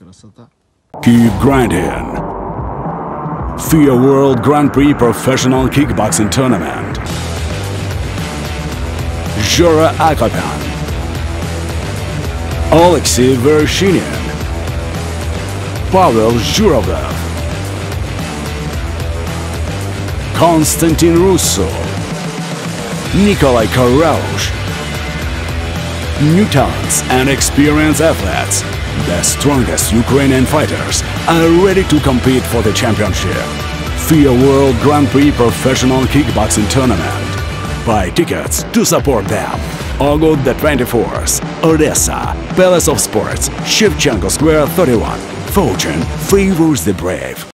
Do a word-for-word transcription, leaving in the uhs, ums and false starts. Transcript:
Keep grinding. F E A World Grand Prix Professional Kickboxing Tournament. Jura Akapan, Alexei Vershinin, Pavel Zhuravlev, Konstantin Russo, Nikolai Karalush. New talents and experienced athletes, the strongest Ukrainian fighters, are ready to compete for the championship. F E A World Grand Prix Professional Kickboxing Tournament. Buy tickets to support them. August the twenty-fourth, Odessa, Palace of Sports, Shevchenko Square thirty-one. Fortune favors the brave.